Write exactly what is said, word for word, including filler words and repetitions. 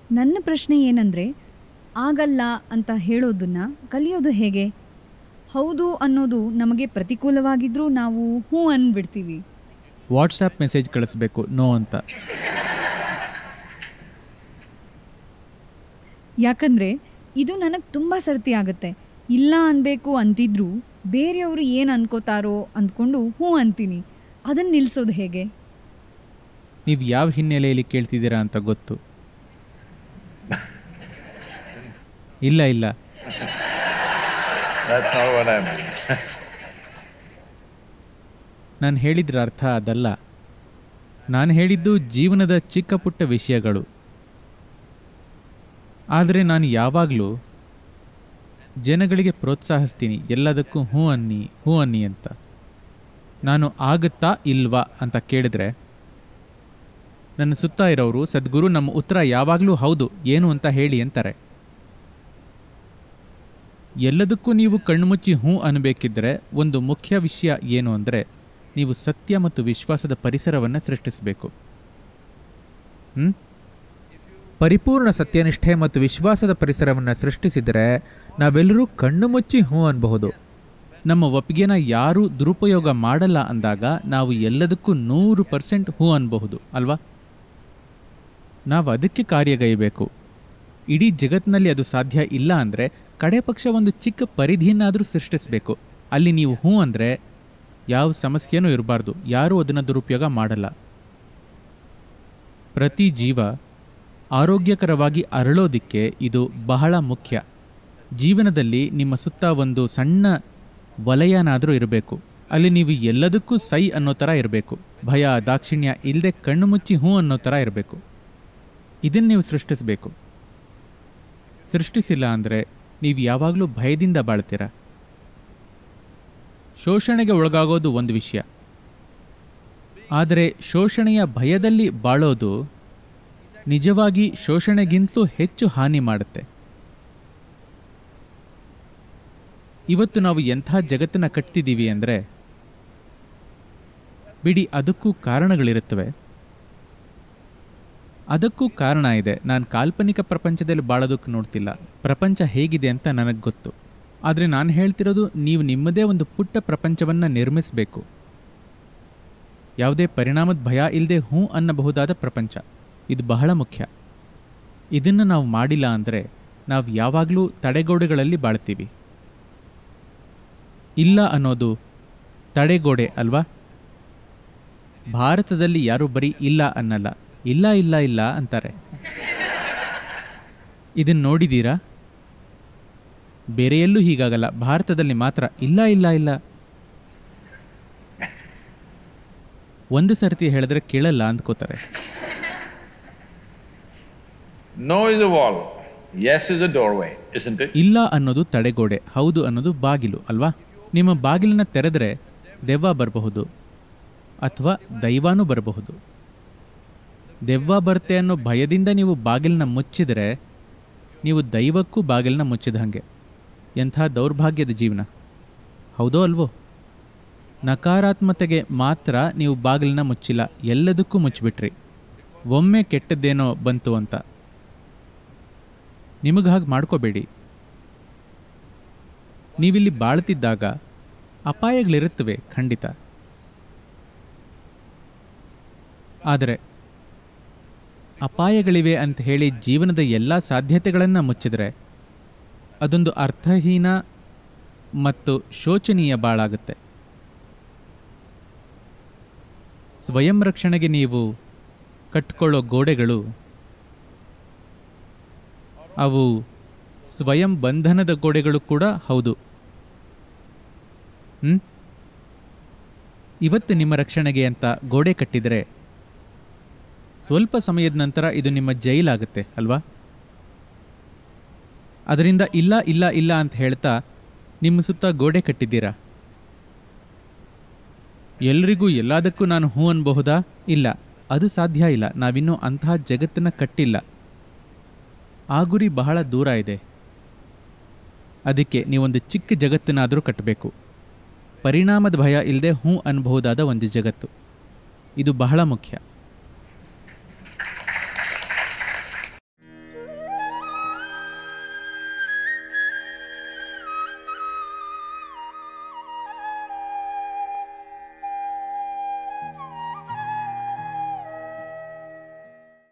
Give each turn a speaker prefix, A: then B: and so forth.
A: ನನ್ನ ಪ್ರಶ್ನೆ ಏನಂದ್ರೆ, ಆಗಲ್ಲ ಅಂತ ಹೇಳೋದನ್ನ ಕಲಿಯೋದು ಹೇಗೆ? ಹೌದು ಅನ್ನೋದು ನಮಗೆ ಪ್ರತಿಕೂಲವಾಗಿದ್ರೂ ನಾವು ಹ್ಞೂ ಅಂದ್ಬಿಡ್ತೀವಿ.
B: ವಾಟ್ಸಾಪ್ ಮೆಸೇಜ್ ಕಳಿಸ್ಬೇಕು ನೋ ಅಂತ.
A: ಯಾಕಂದ್ರೆ ಇದು ನನಗೆ ತುಂಬಾ ಸರ್ತಿ ಆಗುತ್ತೆ. ಇಲ್ಲ ಅನ್ಬೇಕು ಅಂತಿದ್ರೂ ಬೇರೆಯವರು ಏನು ಅನ್ಕೋತಾರೋ ಅಂದ್ಕೊಂಡು ಹ್ಞೂ ಅಂತೀನಿ. ಅದನ್ನ ನಿಲ್ಸೋದು ಹೇಗೆ?
B: ನೀವು ಯಾವ ಹಿನ್ನೆಲೆಯಲ್ಲಿ ಕೇಳ್ತಿದ್ದೀರಾ ಅಂತ ಗೊತ್ತು. ಇಲ್ಲ ಇಲ್ಲ
C: That's not what I meant.
B: ನಾನು ಹೇಳಿದ್ರ ಅರ್ಥ ಅದಲ್ಲ. ನಾನು ಹೇಳಿದ್ದು ಜೀವನದ ಚಿಕ್ಕ ಪುಟ್ಟ ವಿಷಯಗಳು. ಆದರೆ ನಾನು ಯಾವಾಗಲೂ ಜನಗಳಿಗೆ ಪ್ರೋತ್ಸಾಹಿಸ್ತೀನಿ, ಎಲ್ಲದಕ್ಕೂ ಹ್ಞೂ ಅನ್ನಿ ಹ್ಞೂ ಅನ್ನಿ ಅಂತ. ನಾನು ಆಗುತ್ತಾ ಇಲ್ವಾ ಅಂತ ಕೇಳಿದ್ರೆ ನನ್ನ ಸುತ್ತ ಇರೋರು, ಸದ್ಗುರು ನಮ್ಮ ಉತ್ತರ ಯಾವಾಗಲೂ ಹೌದು, ಏನು ಅಂತ ಹೇಳಿ ಅಂತಾರೆ. ಎಲ್ಲದಕ್ಕೂ ನೀವು ಕಣ್ಮುಚ್ಚಿ ಹ್ಞೂ ಅನ್ನಬೇಕಿದ್ರೆ ಒಂದು ಮುಖ್ಯ ವಿಷಯ ಏನು ಅಂದರೆ, ನೀವು ಸತ್ಯ ಮತ್ತು ವಿಶ್ವಾಸದ ಪರಿಸರವನ್ನು ಸೃಷ್ಟಿಸಬೇಕು. ಹ್ಞೂ ಪರಿಪೂರ್ಣ ಸತ್ಯನಿಷ್ಠೆ ಮತ್ತು ವಿಶ್ವಾಸದ ಪರಿಸರವನ್ನು ಸೃಷ್ಟಿಸಿದರೆ ನಾವೆಲ್ಲರೂ ಕಣ್ಣು ಮುಚ್ಚಿ ಹ್ಞೂ ಅನ್ನಬಹುದು. ನಮ್ಮ ಒಪ್ಪಿಗೆನ ಯಾರೂ ದುರುಪಯೋಗ ಮಾಡಲ್ಲ ಅಂದಾಗ ನಾವು ಎಲ್ಲದಕ್ಕೂ ನೂರು ಪರ್ಸೆಂಟ್ ಹ್ಞೂ ಅನ್ನಬಹುದು ಅಲ್ವಾ? ನಾವು ಅದಕ್ಕೆ ಕಾರ್ಯಗೈಯಬೇಕು. ಇಡೀ ಜಗತ್ತಿನಲ್ಲಿ ಅದು ಸಾಧ್ಯ ಇಲ್ಲ ಅಂದರೆ ಕಡೆ ಪಕ್ಷ ಒಂದು ಚಿಕ್ಕ ಪರಿಧಿಯನ್ನಾದರೂ ಸೃಷ್ಟಿಸಬೇಕು. ಅಲ್ಲಿ ನೀವು ಹ್ಞೂ ಅಂದರೆ ಯಾವ ಸಮಸ್ಯೆನೂ ಇರಬಾರ್ದು, ಯಾರೂ ಅದನ್ನು ದುರುಪಯೋಗ ಮಾಡಲ್ಲ. ಪ್ರತಿ ಜೀವ ಆರೋಗ್ಯಕರವಾಗಿ ಅರಳೋದಿಕ್ಕೆ ಇದು ಬಹಳ ಮುಖ್ಯ. ಜೀವನದಲ್ಲಿ ನಿಮ್ಮ ಸುತ್ತ ಒಂದು ಸಣ್ಣ ವಲಯನಾದರೂ ಇರಬೇಕು. ಅಲ್ಲಿ ನೀವು ಎಲ್ಲದಕ್ಕೂ ಸೈ ಅನ್ನೋ ಥರ ಇರಬೇಕು. ಭಯ ದಾಕ್ಷಿಣ್ಯ ಇಲ್ಲದೆ ಕಣ್ಣು ಮುಚ್ಚಿ ಹ್ಞೂ ಅನ್ನೋ ಥರ ಇರಬೇಕು. ಇದನ್ನು ನೀವು ಸೃಷ್ಟಿಸಬೇಕು. ಸೃಷ್ಟಿಸಿಲ್ಲ ಅಂದರೆ ನೀವು ಯಾವಾಗಲೂ ಭಯದಿಂದ ಬಾಳ್ತೀರ. ಶೋಷಣೆಗೆ ಒಳಗಾಗೋದು ಒಂದು ವಿಷಯ, ಆದರೆ ಶೋಷಣೆಯ ಭಯದಲ್ಲಿ ಬಾಳೋದು ನಿಜವಾಗಿ ಶೋಷಣೆಗಿಂತಲೂ ಹೆಚ್ಚು ಹಾನಿ ಮಾಡುತ್ತೆ. ಇವತ್ತು ನಾವು ಎಂಥ ಜಗತ್ತನ್ನು ಕಟ್ತಿದ್ದೀವಿ ಅಂದರೆ, ಬಿಡಿ ಅದಕ್ಕೂ ಕಾರಣಗಳಿರುತ್ತವೆ. ಅದಕ್ಕೂ ಕಾರಣ ಇದೆ. ನಾನು ಕಾಲ್ಪನಿಕ ಪ್ರಪಂಚದಲ್ಲಿ ಬಾಳೋದಕ್ಕೆ ನೋಡ್ತಿಲ್ಲ. ಪ್ರಪಂಚ ಹೇಗಿದೆ ಅಂತ ನನಗೆ ಗೊತ್ತು. ಆದರೆ ನಾನು ಹೇಳ್ತಿರೋದು, ನೀವು ನಿಮ್ಮದೇ ಒಂದು ಪುಟ್ಟ ಪ್ರಪಂಚವನ್ನು ನಿರ್ಮಿಸಬೇಕು. ಯಾವುದೇ ಪರಿಣಾಮದ ಭಯ ಇಲ್ಲದೆ ಹ್ಞೂ ಅನ್ನಬಹುದಾದ ಪ್ರಪಂಚ. ಇದು ಬಹಳ ಮುಖ್ಯ. ಇದನ್ನು ನಾವು ಮಾಡಿಲ್ಲ ಅಂದರೆ ನಾವು ಯಾವಾಗಲೂ ತಡೆಗೋಡೆಗಳಲ್ಲಿ ಬಾಳ್ತೀವಿ. ಇಲ್ಲ ಅನ್ನೋದು ತಡೆಗೋಡೆ ಅಲ್ವಾ? ಭಾರತದಲ್ಲಿ ಯಾರೂ ಬರೀ ಇಲ್ಲ ಅನ್ನಲ್ಲ, ಇಲ್ಲ ಇಲ್ಲ ಇಲ್ಲ ಅಂತಾರೆ. ಇದನ್ನು ನೋಡಿದ್ದೀರಾ? ಬೇರೆಯಲ್ಲೂ ಹೀಗಾಗಲ್ಲ, ಭಾರತದಲ್ಲಿ ಮಾತ್ರ ಇಲ್ಲ ಇಲ್ಲ ಇಲ್ಲ. ಒಂದು ಸರ್ತಿ ಹೇಳಿದ್ರೆ ಕೇಳಲ್ಲ ಅಂದ್ಕೋತಾರೆ.
C: No is a wall, yes is a doorway, isn't it?
B: ಇಲ್ಲ ಅನ್ನೋದು ತಡೆಗೋಡೆ, ಹೌದು ಅನ್ನೋದು ಬಾಗಿಲು ಅಲ್ವಾ? ನಿಮ್ಮ ಬಾಗಿಲನ್ನ ತೆರೆದ್ರೆ ದೆವ್ವ ಬರಬಹುದು ಅಥವಾ ದೈವಾನೂ ಬರಬಹುದು. ದೆವ್ವ ಬರುತ್ತೆ ಅನ್ನೋ ಭಯದಿಂದ ನೀವು ಬಾಗಿಲನ್ನ ಮುಚ್ಚಿದರೆ ನೀವು ದೈವಕ್ಕೂ ಬಾಗಿಲನ್ನ ಮುಚ್ಚಿದ ಹಾಗೆ. ಎಂಥ ದೌರ್ಭಾಗ್ಯದ ಜೀವನ, ಹೌದೋ ಅಲ್ವೋ? ನಕಾರಾತ್ಮಕತೆಗೆ ಮಾತ್ರ ನೀವು ಬಾಗಿಲನ್ನ ಮುಚ್ಚಿಲ್ಲ, ಎಲ್ಲದಕ್ಕೂ ಮುಚ್ಚಿಬಿಟ್ರಿ. ಒಮ್ಮೆ ಕೆಟ್ಟದ್ದೇನೋ ಬಂತು ಅಂತ. ನಿಮಗೆ ಹಾಗೆ ಮಾಡ್ಕೋಬೇಡಿ. ನೀವಿಲ್ಲಿ ಬಾಳ್ತಿದ್ದಾಗ ಅಪಾಯಗಳಿರುತ್ತವೆ ಖಂಡಿತ. ಆದರೆ ಅಪಾಯಗಳಿವೆ ಅಂತ ಹೇಳಿ ಜೀವನದ ಎಲ್ಲ ಸಾಧ್ಯತೆಗಳನ್ನು ಮುಚ್ಚಿದರೆ ಅದೊಂದು ಅರ್ಥಹೀನ ಮತ್ತು ಶೋಚನೀಯ ಬಾಳಾಗುತ್ತೆ. ಸ್ವಯಂ ರಕ್ಷಣೆಗೆ ನೀವು ಕಟ್ಟಿಕೊಳ್ಳೋ ಗೋಡೆಗಳು ಅವು ಸ್ವಯಂ ಬಂಧನದ ಗೋಡೆಗಳು ಕೂಡ ಹೌದು. ಹ್ಮ್ ಇವತ್ತು ನಿಮ್ಮ ರಕ್ಷಣೆಗೆ ಅಂತ ಗೋಡೆ ಕಟ್ಟಿದರೆ ಸ್ವಲ್ಪ ಸಮಯದ ನಂತರ ಇದು ನಿಮ್ಮ ಜೈಲಾಗುತ್ತೆ ಅಲ್ವಾ? ಅದರಿಂದ ಇಲ್ಲ ಇಲ್ಲ ಇಲ್ಲ ಅಂತ ಹೇಳ್ತಾ ನಿಮ್ಮ ಸುತ್ತ ಗೋಡೆ ಕಟ್ಟಿದ್ದೀರಾ. ಎಲ್ರಿಗೂ ಎಲ್ಲದಕ್ಕೂ ನಾನು ಹ್ಞೂ ಅನ್ಬಹುದಾ? ಇಲ್ಲ, ಅದು ಸಾಧ್ಯ ಇಲ್ಲ. ನಾವಿನ್ನೂ ಅಂತಹ ಜಗತ್ತನ್ನು ಕಟ್ಟಿಲ್ಲ. ಆ ಗುರಿ ಬಹಳ ದೂರ ಇದೆ. ಅದಕ್ಕೆ ನೀವೊಂದು ಚಿಕ್ಕ ಜಗತ್ತನ್ನಾದರೂ ಕಟ್ಟಬೇಕು. ಪರಿಣಾಮದ ಭಯ ಇಲ್ಲದೆ ಹ್ಞೂ ಅನ್ಬಹುದಾದ ಒಂದು ಜಗತ್ತು. ಇದು ಬಹಳ ಮುಖ್ಯ.